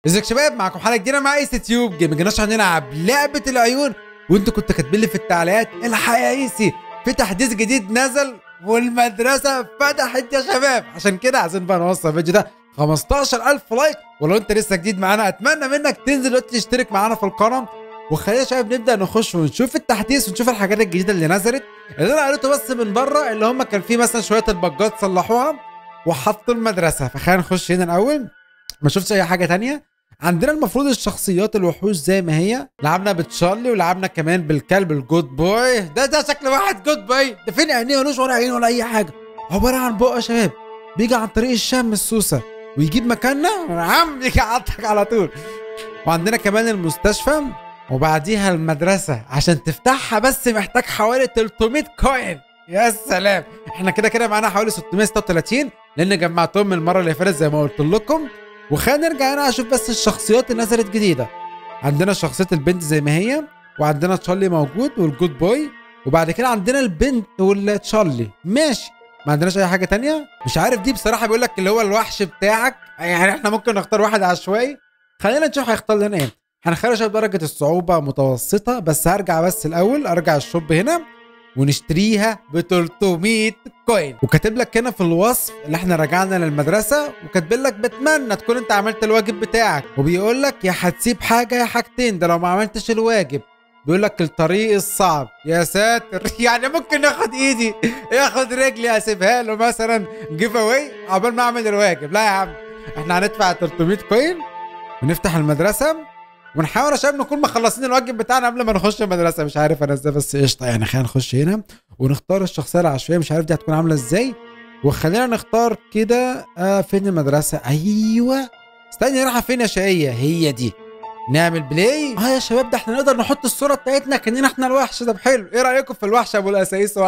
ازيك يا شباب، معاكم حلقه جديده مع ايسي تيوب جيمنج. النهارده هنلعب لعبه العيون، وانتوا كنتوا كاتبين لي في التعليقات الحق يا ايسي في تحديث جديد نزل والمدرسه فتحت يا شباب. عشان كده عايزين بقى نوصل الفيديو ده 15000 لايك. ولو انت لسه جديد معانا اتمنى منك تنزل دلوقتي تشترك معانا في القناه، وخلينا يا شباب نبدا نخش ونشوف التحديث ونشوف الحاجات الجديده اللي نزلت. اللي انا قريته بس من بره اللي هم كان في مثلا شويه البجات صلحوها وحطوا المدرسه. فخلينا نخش هنا الاول. ما شفتش اي حاجه تانية. عندنا المفروض الشخصيات الوحوش زي ما هي، لعبنا بتشارلي ولعبنا كمان بالكلب الجود بوي. ده شكل واحد جود بوي. ده فين عينيه؟ ملوش ولا عين ولا اي حاجه، عباره عن بقى يا شباب بيجي عن طريق الشم السوسه ويجيب مكاننا عم يجي يعضك على طول. وعندنا كمان المستشفى، وبعديها المدرسه. عشان تفتحها بس محتاج حوالي 300 كوين. يا سلام، احنا كده كده معانا حوالي 636 لان جمعتهم من المره اللي فاتت زي ما قلت لكم. وخلينا نرجع هنا اشوف بس الشخصيات اللي نزلت جديده. عندنا شخصيه البنت زي ما هي، وعندنا تشارلي موجود والجود بوي، وبعد كده عندنا البنت والتشارلي ماشي. ما عندناش اي حاجه تانية. مش عارف دي بصراحه، بيقول لك اللي هو الوحش بتاعك، يعني احنا ممكن نختار واحد عشوائي. خلينا نشوف هيختار لنا ايه. هنخلي شويه درجه الصعوبه متوسطه. بس هرجع بس الاول ارجع الشوب هنا ونشتريها ب 300 كوين. وكاتب لك هنا في الوصف اللي احنا رجعنا للمدرسه، وكاتب لك بتمنى تكون انت عملت الواجب بتاعك، وبيقول لك يا هتسيب حاجه يا حاجتين، ده لو ما عملتش الواجب. بيقول لك الطريق الصعب. يا ساتر يعني ممكن ياخد ايدي ياخد رجلي اسيبها له مثلا جيف اواي عقبال ما اعمل الواجب؟ لا يا عم، احنا هندفع 300 كوين ونفتح المدرسه، ونحاول يا شباب نكون مخلصين الواجب بتاعنا قبل ما نخش المدرسه. مش عارف انا ازاي بس قشطه يعني. خلينا نخش هنا ونختار الشخصيه العشوائيه، مش عارف دي هتكون عامله ازاي. وخلينا نختار كده. فين المدرسه؟ ايوه استني، رايحه فين يا شقيه؟ هي دي. نعمل بلاي. يا شباب ده احنا نقدر نحط الصوره بتاعتنا كاننا احنا الوحش. ده حلو. ايه رايكم في الوحش ابو الاسايس؟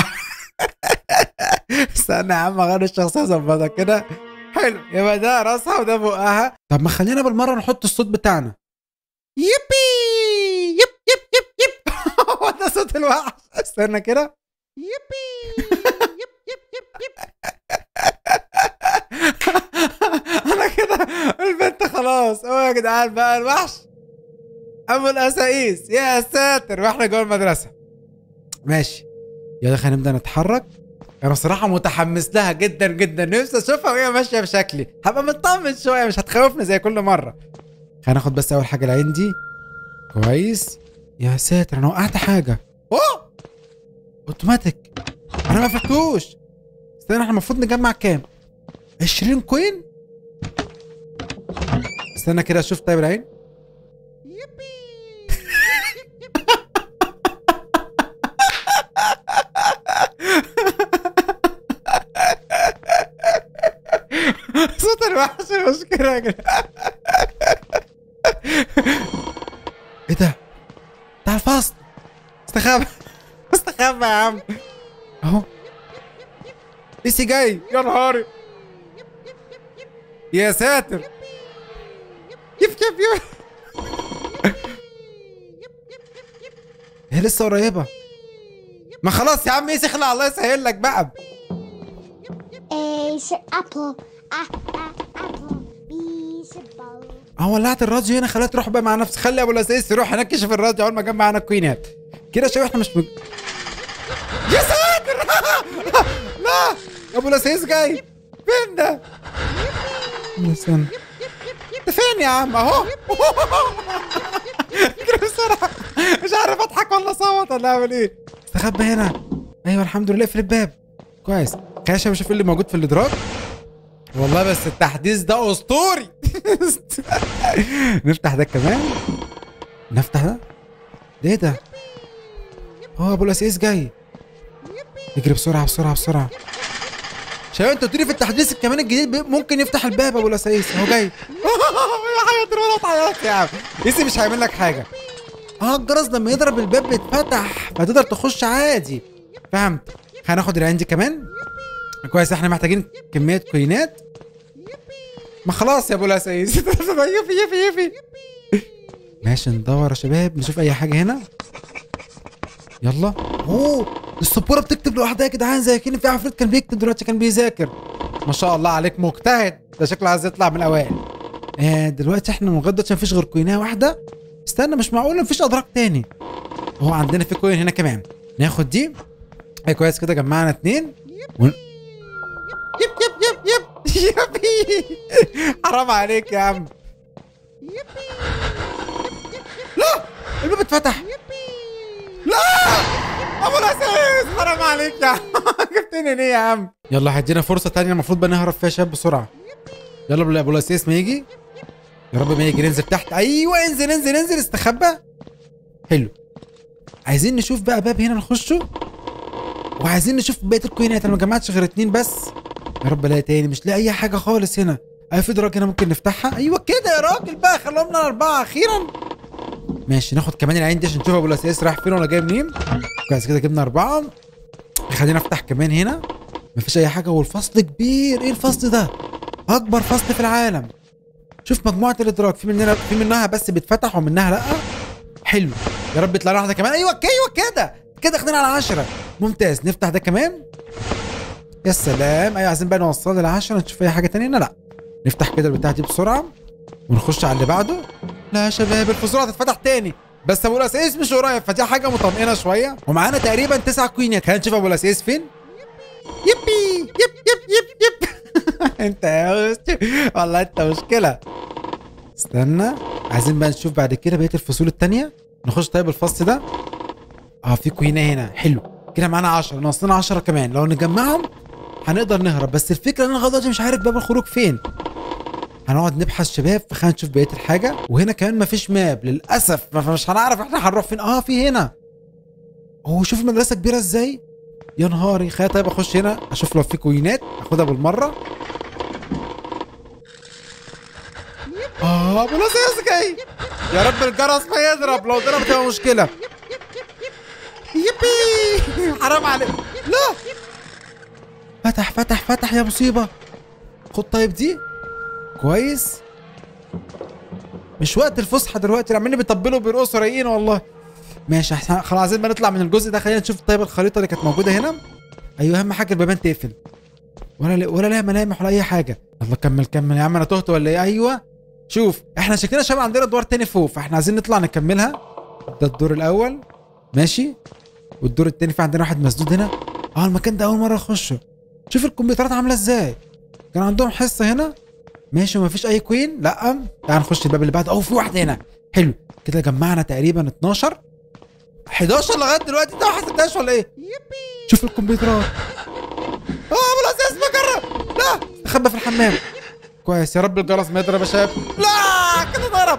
استنى يا عم اغير الشخصيه ظبطها كده. حلو، يبقى ده راسها وده بقها. طب ما خلينا بالمره نحط الصوت بتاعنا. يبي يب يب يب يب. هو ده صوت الوحش. استنى كده. يبي يب يب يب يب. انا كده البنت خلاص. يا جدعان بقى الوحش ابو الاسايس. يا ساتر، واحنا جوه المدرسه. ماشي يلا خلينا نبدا نتحرك. انا بصراحه متحمس لها جدا جدا، نفسي اشوفها وهي ماشيه بشكلي، هبقى مطمن شويه مش هتخوفني زي كل مره. خلينا ناخد بس اول حاجه العين دي. كويس. يا ساتر انا وقعت حاجه. اوه اوتوماتيك، انا ما فتوش. استنى، احنا المفروض نجمع كام؟ 20 كوين. استنى كده اشوف. طيب العين. يبي. صوت الوحش مشكلة يا جدعان. ايه ده؟ بتاع الفصل. استخبى استخبى يا عم. اهو ايسي جاي. يا نهاري، يا ساتر. يف يف يف. هي لسه قريبة. ما خلاص يا عم ايسي، اخلع الله يسهل لك بقى. ولعت الراديو هنا، خليها تروح بقى مع نفسها. خلي ابو الاساس يروح هناك يكشف الراديو اول ما جمع معانا الكوينات. كده يا شباب احنا مش يا ساتر. لا ابو الاساس جاي. فين ده؟ استنى، انت فين يا عم؟ اهو. اجري بسرعه، مش عارف اضحك ولا اصوت ولا اعمل ايه. استخبى هنا. ايوه الحمد لله في الباب. كويس. خلينا يا شباب نشوف اللي موجود في الادراج. والله بس التحديث ده اسطوري. نفتح ده كمان. نفتح ده. ايه ده؟ ابو الاساس جاي. اجري بسرعه بسرعه بسرعه. شباب انتوا قلتوا لي في التحديث كمان الجديد ممكن يفتح الباب. ابو الاساس اهو جاي. يعيط الولد عيط يا عم. ايسي مش هيعمل لك حاجه. الجرس لما يضرب الباب بيتفتح فتقدر تخش عادي. فهمت. هناخد العين دي كمان. كويس، احنا محتاجين كميه كوينات. ما خلاص يا ابو الاساس. يفي يفي يفي. ماشي ندور يا شباب نشوف اي حاجه هنا. يلا. السبوره بتكتب لوحدها يا جدعان، زي كأن في عفريت كان بيكتب دلوقتي كان بيذاكر. ما شاء الله عليك مجتهد. ده شكله عايز يطلع من الاوائل. دلوقتي احنا لغايه دلوقتي مفيش غير كوينه واحده. استنى، مش معقول مفيش ادراج تاني. هو عندنا في كوين هنا كمان، ناخد دي. كويس كده، جمعنا 2 يب يب يب يب يبي. حرام عليك يا عم. لا، الباب اتفتح. لا ابو الاساس، حرام عليك يا عم. جبتني ليه يا عم؟ يلا هدينا فرصه تانية المفروض بقى نهرب فيها شباب بسرعه. يلا ابو الاساس ما يجي، يا رب ما يجي. ننزل تحت. ايوه، انزل انزل انزل، استخبى. حلو. عايزين نشوف بقى باب هنا نخشه، وعايزين نشوف بقيه الكوينات. انا ما جمعتش غير 2 بس. يا رب الاقي تاني، مش لاقي اي حاجه خالص هنا. في دراج هنا ممكن نفتحها. ايوه كده يا راجل بقى، خلوهم لنا 4 اخيرا. ماشي، ناخد كمان العين دي عشان نشوف ابو الاساس رايح فين ولا جاي منين. كويس كده، جبنا 4. خلينا نفتح كمان هنا. مفيش اي حاجه، والفصل كبير. ايه الفصل ده؟ اكبر فصل في العالم. شوف مجموعه الادراج، في منها بس بيتفتح ومنها لا. حلو، يا رب يطلع لنا واحده كمان. ايوه كده كده خدنا على 10. ممتاز، نفتح ده كمان. يا سلام. ايوه، عايزين بقى نوصل لل10 نشوف اي حاجه تانية هنا. لا، نفتح كده البتاعه دي بسرعه ونخش على اللي بعده. لا يا شباب، الفصول هتتفتح تاني، بس ابو الاساس مش قريب، فدي حاجه مطمئنه شويه. ومعانا تقريبا 9 كوينات. هنشوف ابو الاساس فين. يبي يب يب يب يب. انت يا وسط، والله انت مشكله. استنى، عايزين بقى نشوف بعد كده بقيه الفصول التانية. نخش طيب الفصل ده. في كوينه هنا. حلو كده، معانا 10، ناقصنا 10 كمان. لو نجمعهم هنقدر نهرب، بس الفكره ان انا لغايه دلوقتي مش عارف باب الخروج فين. هنقعد نبحث شباب، فخلينا نشوف بقيه الحاجه. وهنا كمان مفيش ماب للاسف، فمش هنعرف احنا هنروح فين. في هنا. شوف المدرسه كبيره ازاي. يا نهاري. خلينا طيب اخش هنا اشوف لو في كوينات اخدها بالمره. ابو الاساس جاي. يا رب الجرس ما يضرب، لو ضرب تبقى مشكله. يبي، حرام عليك. لا، فتح يا مصيبه. خد طيب دي. كويس، مش وقت الفسحه دلوقتي، عمالين بيطبلوا وبيرقصوا رايقين والله. ماشي، احنا خلاص عايزين بقى نطلع من الجزء ده. خلينا نشوف طيب الخريطه اللي كانت موجوده هنا. ايوه، اهم حاجه البيبان تقفل، ولا لها ملامح ولا اي حاجه. يلا كمل يا عم، انا تهت ولا ايه؟ ايوه، شوف احنا شكلنا شباب عندنا ادوار تاني فوق، فاحنا عايزين نطلع نكملها. ده الدور الاول ماشي، والدور التاني في عندنا واحد مسدود هنا. المكان ده اول مره اخشه. شوف الكمبيوترات عامله ازاي. كان عندهم حصه هنا. ماشي، ومفيش اي كوين. لا، تعال نخش الباب اللي بعده. في واحده هنا. حلو كده، جمعنا تقريبا 12 11 لغايه دلوقتي. انت ما حسبتهاش ولا ايه؟ شوف الكمبيوترات. ابو الاساس مجرب. لا، استخبى في الحمام. كويس، يا رب الجرس ما يضرب يا شباب. لا، كده ضرب.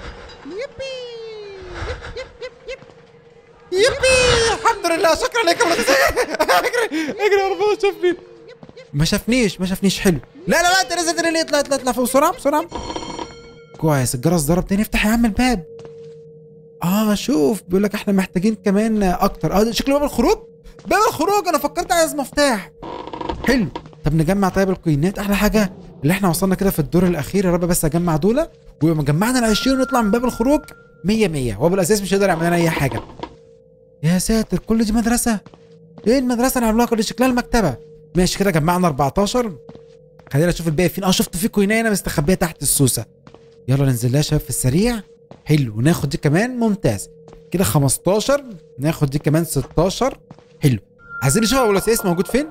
يبي، الحمد لله، شكرا لك يا ابو الاساس. اجري يا رب، شافني. ما شافنيش. حلو. لا انت لازم تنقل. اطلع فوق بسرعه. كويس، الجرس ضرب تاني. افتح يا عم الباب. شوف بيقول لك احنا محتاجين كمان اكتر. شكله باب الخروج. انا فكرت عايز مفتاح. حلو. طب نجمع طيب الكوينات. احلى حاجه اللي احنا وصلنا كده في الدور الاخير. يا رب بس اجمع دول، ولما جمعنا ال20 ونطلع من باب الخروج 100. وابو الاساس مش هيقدر يعمل لنا اي حاجه. يا ساتر، كل دي مدرسه. ايه المدرسه اللي عملوها كل شكلها المكتبه. ماشي كده، جمعنا 14. خلينا نشوف الباقي فين. شفت في كوينه هنا مستخبيه تحت السوسه. يلا ننزل لها شباب في السريع. حلو، وناخد دي كمان. ممتاز كده، 15. ناخد دي كمان 16. حلو. عايزين نشوف ابو الاساس موجود فين.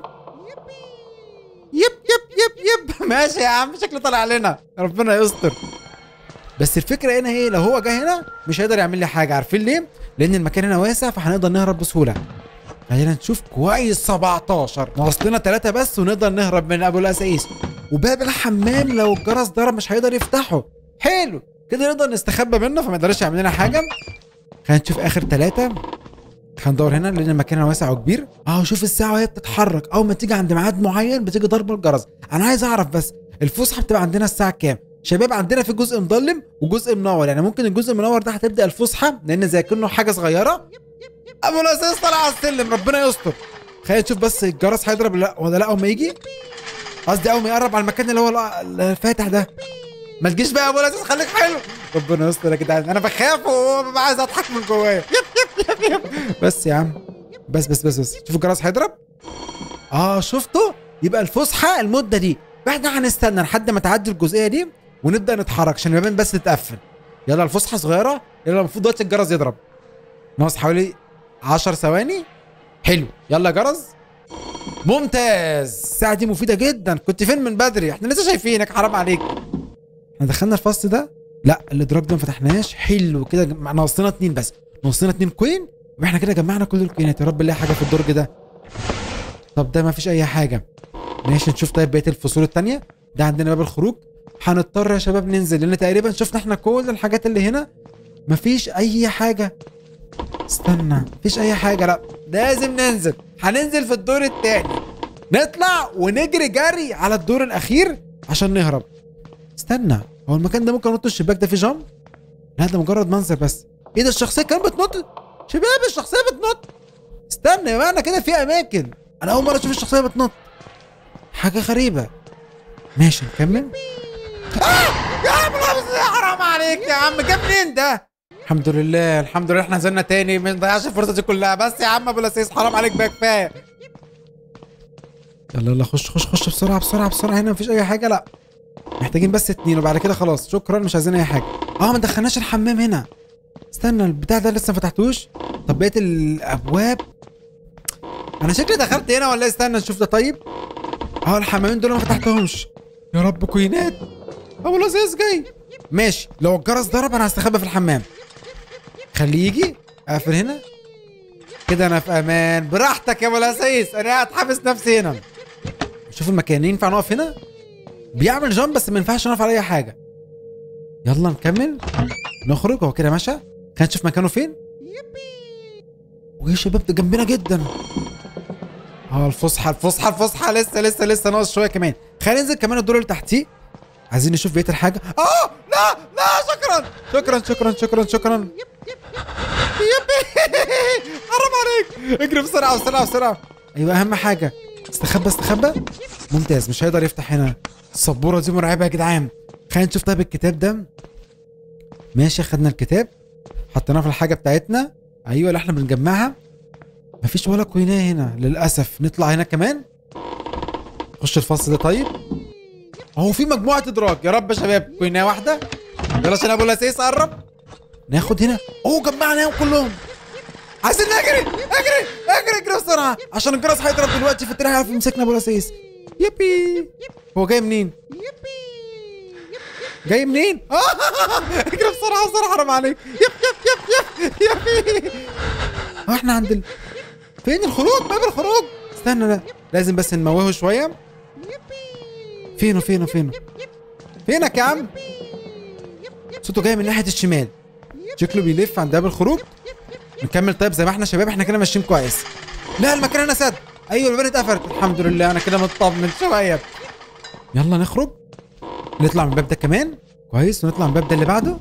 يب. ماشي يا عم، شكله طالع علينا، ربنا يستر. بس الفكره هنا ايه، لو هو جه هنا مش هيقدر يعمل لي حاجه. عارفين ليه؟ لان المكان هنا واسع، فهنقدر نهرب بسهوله. خلينا نشوف. كويس، 17. ناقص لنا 3 بس ونقدر نهرب من ابو الاساس. وباب الحمام لو الجرس ضرب مش هيقدر يفتحه. حلو كده، نقدر نستخبى منه فما يقدرش يعمل لنا حاجه. خلينا نشوف اخر 3. هندور هنا لان المكان واسع وكبير. شوف الساعه وهي بتتحرك، اول ما تيجي عند ميعاد معين بتيجي ضرب الجرس. انا عايز اعرف بس الفسحه بتبقى عندنا الساعه كام؟ شباب عندنا في جزء مظلم وجزء منور، يعني ممكن الجزء المنور ده هتبدا الفسحه لان زي كانه حاجه صغيره. ابو الاساس طلع على السلم، ربنا يستر. خلينا نشوف بس الجرس هيضرب ولا لا اول ما يجي. قصدي اول ما يقرب على المكان اللي هو الفاتح ده. ما تجيش بقى يا ابو الاساس، خليك حلو. ربنا يستر يا جدعان، انا بخاف وببقى عايز اضحك من جوايا. يب. بس يا عم، بس شوف الجرس هيضرب. شفته. يبقى الفسحه المده دي، فاحنا هنستنى لحد ما تعدي الجزئيه دي ونبدا نتحرك عشان البيبان بس تتقفل. يلا الفسحه صغيره. يلا المفروض دلوقتي الجرس يضرب. ناقص حوالي 10 ثواني. حلو يلا جرس. ممتاز. الساعه دي مفيده جدا. كنت فين من بدري؟ احنا لسه شايفينك حرام عليك. احنا دخلنا الفصل ده؟ لا الادراج ده ما فتحناش. حلو كده ناقصنا 2 بس. ناقصنا 2 كوين واحنا كده جمعنا كل الكوينات. يا رب نلاقي حاجه في الدرج ده. طب ده ما فيش اي حاجه. ماشي نشوف طيب بقيه الفصول الثانيه. ده عندنا باب الخروج. هنضطر يا شباب ننزل لان تقريبا شفنا احنا كل الحاجات اللي هنا. مفيش اي حاجه. استنى مفيش اي حاجه. لا لازم ننزل. هننزل في الدور الثاني. نطلع ونجري جري على الدور الاخير عشان نهرب. استنى هو المكان ده ممكن ننط الشباك ده في جامب؟ لا ده مجرد منظر بس. ايه ده الشخصيه كانت بتنط؟ شباب الشخصيه بتنط. استنى يا معنى كده في اماكن. انا اول مره اشوف الشخصيه بتنط. حاجه غريبه. ماشي نكمل. يا عم حرام عليك يا عم. جاب منين ده؟ الحمد لله الحمد لله احنا نزلنا تاني. ما نضيعش الفرصه دي كلها. بس يا عم ابو لسيس حرام عليك بقى كفايه. يلا يلا خش خش خش بسرعه بسرعه بسرعه. هنا مفيش اي حاجه. لا محتاجين بس 2 وبعد كده خلاص شكرا مش عايزين اي حاجه. ما دخلناش الحمام هنا. استنى البتاع ده لسه ما فتحتوش. طب بقيه الابواب انا شكلي دخلت هنا ولا استنى نشوف ده طيب. الحمامين دول ما فتحتهمش. يا رب كوينات. ابو لسيس جاي. ماشي لو الجرس ضرب انا هستخبى في الحمام. خليه يجي. اقفل هنا كده انا في امان. براحتك يا ابو لسيس انا قاعد حابس نفسي هنا. شوف المكان ينفع نقف هنا. بيعمل جامب بس ما ينفعش نقف على اي حاجه. يلا نكمل نخرج. هو كده ماشي. كان نشوف مكانه فين. ويا شباب ده جنبنا جدا. الفسحه الفسحه الفسحه لسه ناقص شويه كمان. خلينا ننزل كمان الدور اللي تحتيه. عايزين نشوف بقيه الحاجه. لا شكرا. حرام عليك. اجري بسرعه. ايوه اهم حاجه استخبى. ممتاز مش هيقدر يفتح هنا. السبوره دي مرعبه يا جدعان. خلينا نشوف طيب الكتاب ده. ماشي خدنا الكتاب حطيناه في الحاجه بتاعتنا. ايوه اللي احنا بنجمعها. مفيش ولا كويناه هنا للاسف. نطلع هنا كمان. خش الفصل ده طيب. في مجموعه ادراج. يا رب يا شباب كويناه واحده. يلا عشان ابو لسيس قرب. ناخد هنا. جمعناهم كلهم. عايزين اجري بسرعه عشان الجرس هيضرب دلوقتي في التريح. هيعرف يمسكنا ابو لسيس. يبي. هو جاي منين؟ اجري بسرعه حرام عليك. يب احنا عند فين الخروج؟ باب الخروج. استنى لا لازم بس نموهه شويه. فينه فينك يا عم؟ صوته جاي من ناحيه الشمال. شكله بيلف عند باب الخروج. نكمل طيب زي ما احنا شباب. احنا كده ماشيين كويس. لا المكان هنا سد. ايوه الباب اتقفلت الحمد لله. انا كده مطمن شويه. يلا نخرج. نطلع من الباب ده كمان كويس ونطلع من الباب ده اللي بعده.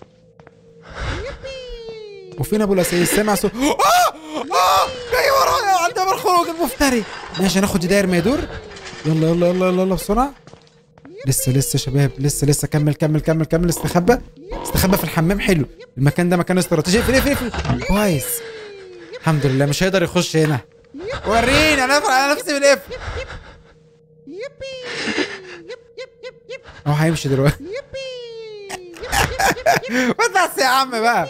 وفين ابو لسيس؟ سامع صوت. جاي ورايا عند باب الخروج المفتري. ماشي هناخد داير ما يدور. يلا بسرعه. لسه شباب لسه كمل. استخبى في الحمام. حلو المكان ده مكان استراتيجي. اقفل كويس. الحمد لله مش هيقدر يخش هنا. وريني انا افرق على نفسي بالقفل. هيمشي دلوقتي. بس يا عم بقى.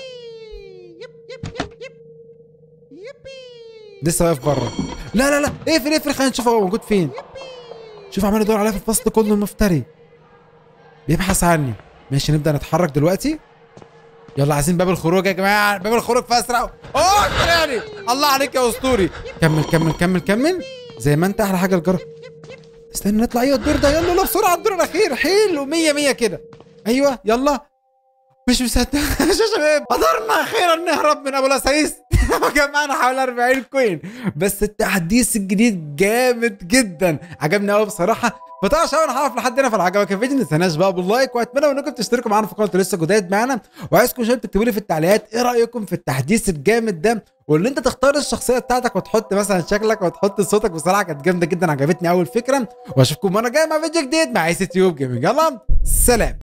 لسه واقف بره. لا اقفل خلينا نشوف هو موجود فين. شوف عمال يدور عليا في الفصل كله. المفتري بيبحث عني. ماشي نبدأ نتحرك دلوقتي. يلا عايزين باب الخروج يا جماعه. باب الخروج في اسرع. يعني الله عليك يا اسطوري. كمل زي ما انت. احلى حاجه الجرس. استنى نطلع. الدور ده. يلا بسرعه الدور الاخير. حلو 100 كده. ايوه يلا. مش مصدق يا شباب قدرنا اخيرا نهرب من ابو لسيس. جمعنا حوالي 40 كوين. بس التحديث الجديد جامد جدا. عجبني قوي بصراحه. فطبعا شباب انا هقف لحد هنا. فلو عجبك الفيديو ما تنساش بقى باللايك. واتمنى انكم تشتركوا معانا في القناه لسه جداد معانا. وعايزكم شباب تكتبوا لي في التعليقات ايه رايكم في التحديث الجامد ده. واللي انت تختار الشخصيه بتاعتك وتحط مثلا شكلك وتحط صوتك. بصراحه كانت جامده جدا. عجبتني اول فكره. واشوفكم مره جايه مع فيديو جديد مع ايس تيوب جيمنج. يلا سلام.